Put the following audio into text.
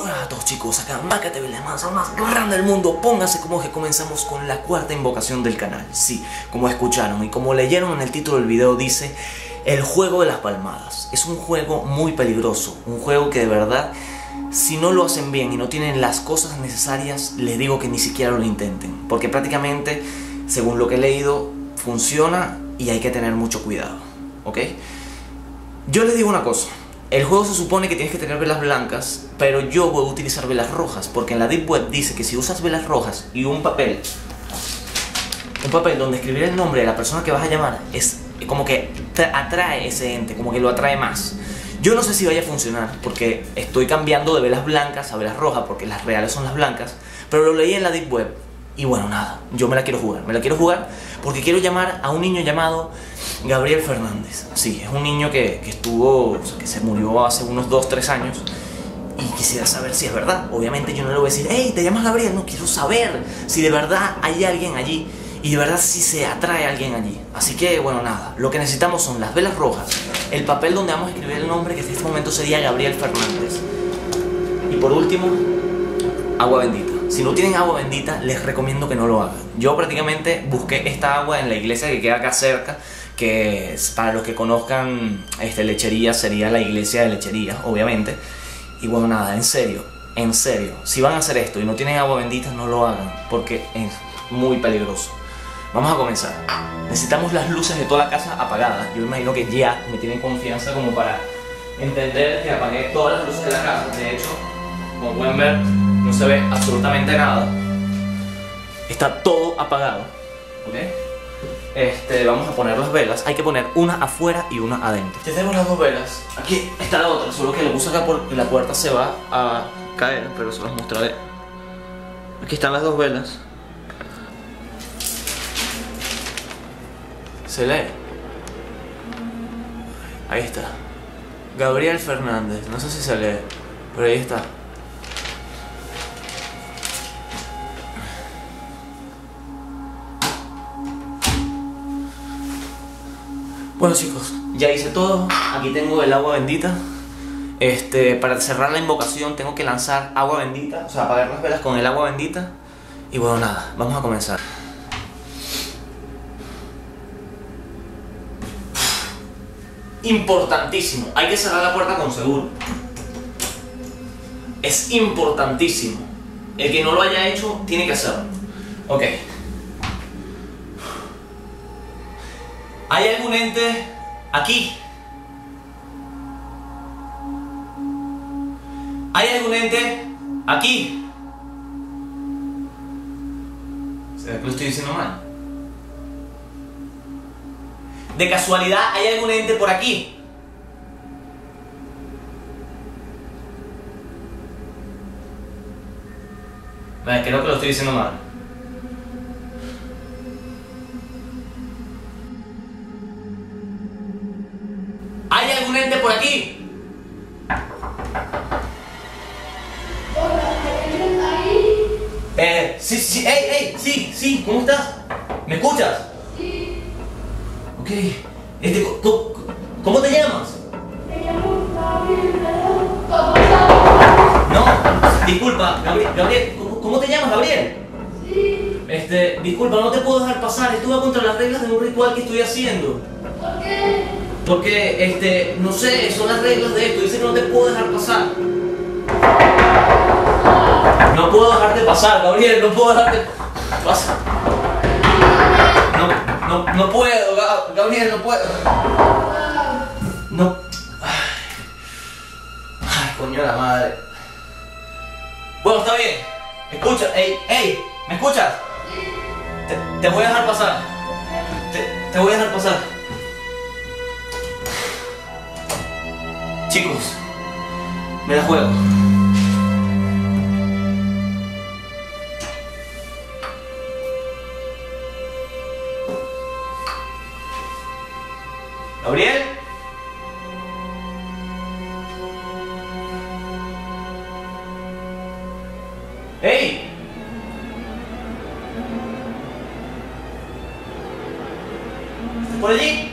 Hola a todos chicos, acá Maca TV, la mansa más grande del mundo. Pónganse como que comenzamos con la cuarta invocación del canal. Sí, como escucharon y como leyeron en el título del video, dice el juego de las palmadas. Es un juego muy peligroso, un juego que de verdad, si no lo hacen bien y no tienen las cosas necesarias, les digo que ni siquiera lo intenten, porque prácticamente, según lo que he leído, funciona y hay que tener mucho cuidado, ¿ok? Yo les digo una cosa. El juego se supone que tienes que tener velas blancas, pero yo voy a utilizar velas rojas, porque en la Deep Web dice que si usas velas rojas y un papel donde escribir el nombre de la persona que vas a llamar, es como que atrae ese ente, como que lo atrae más. Yo no sé si vaya a funcionar, porque estoy cambiando de velas blancas a velas rojas, porque las reales son las blancas, pero lo leí en la Deep Web. Y bueno, nada, yo me la quiero jugar porque quiero llamar a un niño llamado Gabriel Fernández. Sí, es un niño que estuvo, o sea, que se murió hace unos 2-3 años. Y quisiera saber si es verdad. Obviamente yo no le voy a decir, hey, ¿te llamas Gabriel? No, quiero saber si de verdad hay alguien allí y de verdad si se atrae a alguien allí. Así que, bueno, nada, lo que necesitamos son las velas rojas, el papel donde vamos a escribir el nombre, que en este momento sería Gabriel Fernández, y por último, agua bendita. Si no tienen agua bendita, les recomiendo que no lo hagan. Yo prácticamente busqué esta agua en la iglesia que queda acá cerca, que para los que conozcan lechería, sería la iglesia de lechería, obviamente. Y bueno, nada, en serio, si van a hacer esto y no tienen agua bendita, no lo hagan, porque es muy peligroso. Vamos a comenzar. Necesitamos las luces de toda la casa apagadas. Yo imagino que ya me tienen confianza como para entender que apagué todas las luces de la casa. De hecho, como pueden ver, no se ve absolutamente nada. Está todo apagado, ¿ok? Vamos a poner las velas. Hay que poner una afuera y una adentro. Ya tenemos las dos velas. Aquí está la otra, solo que lo puse acá porque la puerta se va a caer, pero se las mostraré. Aquí están las dos velas. ¿Se lee? Ahí está. Gabriel Fernández. No sé si se lee, pero ahí está. Bueno chicos, ya hice todo. Aquí tengo el agua bendita. Para cerrar la invocación tengo que lanzar agua bendita, o sea, apagar las velas con el agua bendita. Y bueno, nada, vamos a comenzar. Importantísimo, hay que cerrar la puerta con seguro. Es importantísimo. El que no lo haya hecho tiene que hacerlo. Ok. ¿Hay algún ente aquí? ¿Hay algún ente aquí? ¿Será que lo estoy diciendo mal? ¿De casualidad hay algún ente por aquí? Vale, creo que lo estoy diciendo mal. ¿Hay algún ente por aquí? Sí, sí, ¿cómo estás? ¿Me escuchas? Sí. Ok, ¿cómo te llamas? Me llamo Gabriel. No, disculpa, Gabriel, ¿cómo te llamas, Gabriel? Sí. Disculpa, no te puedo dejar pasar, estuve contra las reglas de un ritual que estoy haciendo. ¿Por qué? Porque, no sé, son las reglas de esto, dice que no te puedo dejar pasar. No puedo dejarte pasar, Gabriel, no puedo dejarte pasar. No puedo, Gabriel, no puedo. No. Ay, coño la madre. Bueno, está bien. Escucha, ey, ¿me escuchas? Te voy a dejar pasar. Te voy a dejar pasar. Chicos, me la juego. ¿Gabriel? ¡Hey! ¿Estás por allí?